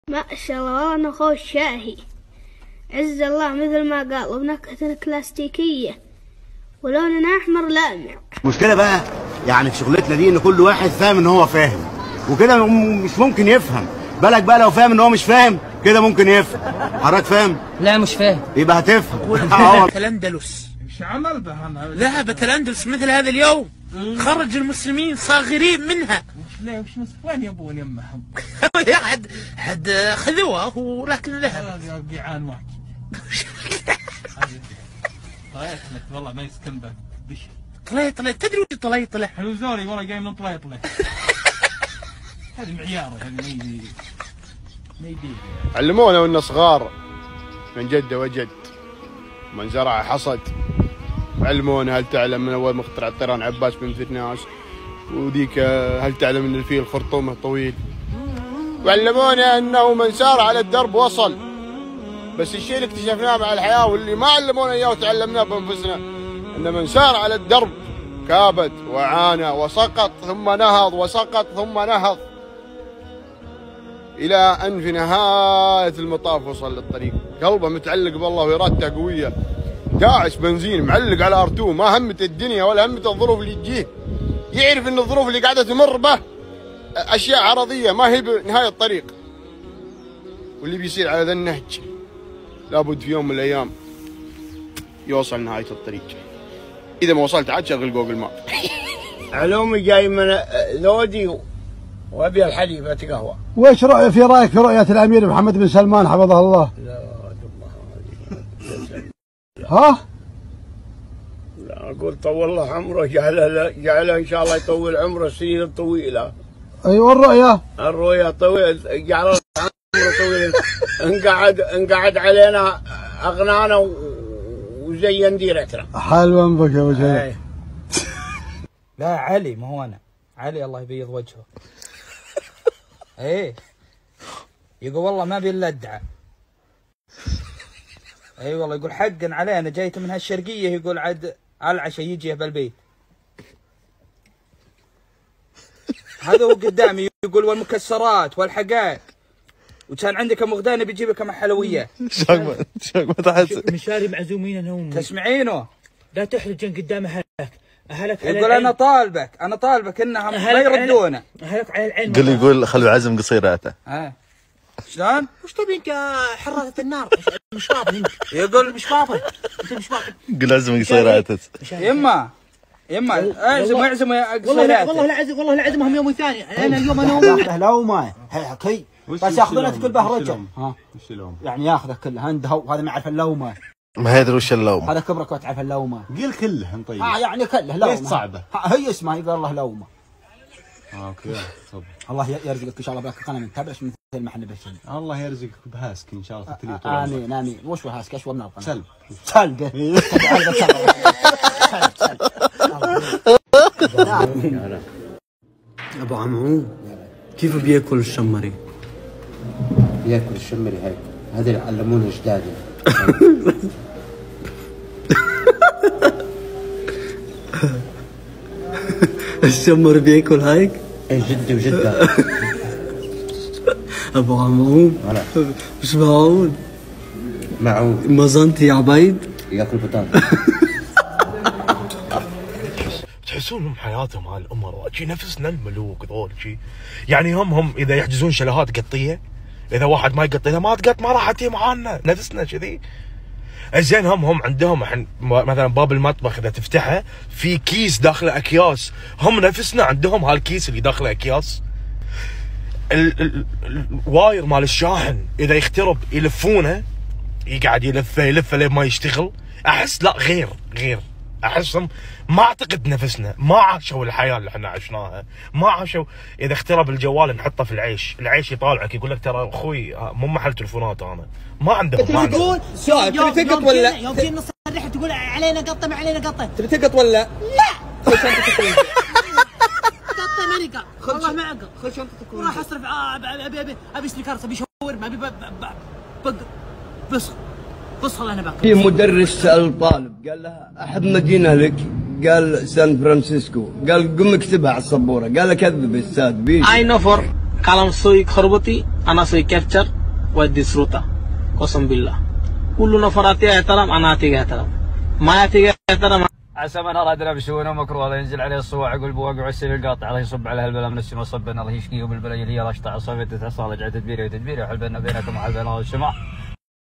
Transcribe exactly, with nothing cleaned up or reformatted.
ما شاء الله والله انه خوش شاهي. عز الله مثل ما قال، وبنكهة كلاستيكية ولوننا احمر لامع. المشكلة بقى يعني في شغلتنا دي ان كل واحد فاهم ان هو فاهم، وكده مش ممكن يفهم. بالك بقى لو فاهم ان هو مش فاهم كده ممكن يفهم. حضرتك فاهم؟ لا مش فاهم. يبقى هتفهم. الأندلس ايش عمل به انا؟ ذهبت الأندلس مثل هذا اليوم، خرج المسلمين صاغرين منها. ليه وش وين يبون يمهم؟ حد حد خذوه ولكن ذهب. جيعان واحد. طليطلة والله ما يسكن به بش. طليطلة تدري وش طليطلة؟ حلوزوري والله جاي من طليطلة. هذه معياره هذه ما يدي ما يدي. علمونا وانا صغار من جد وجد، من زرع حصد. علمونا هل تعلم من اول مخترع الطيران عباس بن فرناس، وذيك هل تعلم ان الفيل خرطومه طويل. وعلمونا انه من سار على الدرب وصل. بس الشيء اللي اكتشفناه مع الحياه واللي ما علمونا اياه وتعلمناه بانفسنا، ان من سار على الدرب كابد وعانى وسقط ثم نهض وسقط ثم نهض، الى ان في نهايه المطاف وصل للطريق. قلبه متعلق بالله وارادته قويه، داعس بنزين معلق على ارتو، ما همته الدنيا ولا همته الظروف اللي تجيه. يعرف ان الظروف اللي قاعده تمر به اشياء عرضيه ما هي بنهايه الطريق، واللي بيصير على ذا النهج لابد في يوم من الايام يوصل نهايه الطريق. اذا ما وصلت عاد شغل جوجل ماب. علومي جاي من لودي وابي الحليب قهوه. وش رأي في رايك في رؤيه الامير محمد بن سلمان حفظه الله؟ لا ها؟ لا اقول طول الله عمره، جعله جعله ان شاء الله يطول عمره السنين الطويله. ايوه الرؤيه الرؤيه طويل، جعل الله عمره طويل. انقعد انقعد علينا اغنانا وزين ديرتنا. حلوا بك يا وجهي. لا علي ما هو انا، علي الله يبيض وجهه. ايه يقول والله ما بي الا ادعى. اي والله يقول حقا علي انا جايت من هالشرقيه، يقول عاد العشاء يجي بالبيت. هذا هو قدامي يقول والمكسرات والحقائق، وكان عندك ام غدانه بيجيب لك مع حلويات. شاق شاق ما تحس مشاري معزومين انا وامي. تسمعينه؟ لا تحرجن قدام اهلك، اهلك على يقول انا طالبك انا طالبك انها ما يردونه. اهلك على العين. قل يقول خلوا عزم قصيراته. ها شلون؟ وش تبي انت حرة النار؟ مش فاضي انت. يقول مش فاضي انت مش فاضي. قل عزم قصيراته. يما يما اعزم اعزم قصيراته. والله والله لا عزم والله لا عزمهم يوم ثاني. انا اليوم انا ياخذه لو ما حكي بس ياخذونه تقول به رجل. ها وش اللوم؟ يعني ياخذه كله عنده وهذا ما يعرف اللومه. ما يدري وش اللوم. هذا كبرك وتعرف اللومه. قل كله طيب. اه يعني كله لومه. ليش صعبه؟ هي اسمها يقول الله لومه. اه اوكي طب الله يرزقك ان شاء الله بك قناه تبعش مثل ما احنا بشين. الله يرزقك بهاسك ان شاء الله تتلي طول عمرك. امين امين. وش هاسك اشوى من القناه؟ سلب سلب. ابو عمو كيف بياكل الشمري؟ بياكل الشمري هيك، هذا اللي علمونا اجدادنا. الشمر بياكل هيك؟ ايه جدي وجدة. ابو عمو مش معقول. معقول. مازنتي يا عبيد ياكل بطاطا. تحسون انهم حياتهم هاي الامراء شي نفسنا الملوك ذول شي، يعني هم هم اذا يحجزون شلهات قطيه، اذا واحد ما يقط اذا ما تقط ما راح تجي معانا نفسنا كذي. زين هم هم عندهم الحين مثلا باب المطبخ اذا تفتحه في كيس داخله اكياس، هم نفسنا عندهم هالكيس اللي داخله اكياس. ال ال الواير مال الشاحن اذا يخترب يلفونه، يقعد يلفه يلفه لين ما يشتغل. احس لا غير غير احسهم ما اعتقد نفسنا ما عاشوا الحياه اللي احنا عشناها، ما عاشوا. اذا اخترب الجوال نحطه في العيش، العيش يطالعك يقول لك ترى اخوي مو محل تلفونات انا. ما عندهم ما عندهم. سؤال تبي تقط ولا لا؟ يوم جينا نصرح تقول علينا قطه ما علينا قطه. تبي تقط ولا لا؟ لا قطه ماني قط والله ما اقط. خذ شنطتك وراح اصرف ابي ابي ابي سنيكرز ابي شاورما ابي بس بص انا باكل. في مدرس سأل طالب قال له احب مدينه لك، قال سان فرانسيسكو، قال قم اكتبها على السبوره، قال له كذب استاذ بيش. اي نفر কালাম সই খরবতি আনা সই ক্যাপচার ওয়াদি শ্রোতা قسم بالله كل نفراتي احترام انا اتي احترام ما اتي احترام. عسى من اراد له بسوء ومكروه الله ينزل عليه الصواعق والبواقع والسيل القاطع الله يصب عليه البلاء من السماء صبا الله يشقيه بالبلاء اللي لا اشطع صفيت تحصل رجعت تدبيري وتدبيري وحل بيننا بينكم وحل بين الله والسماء.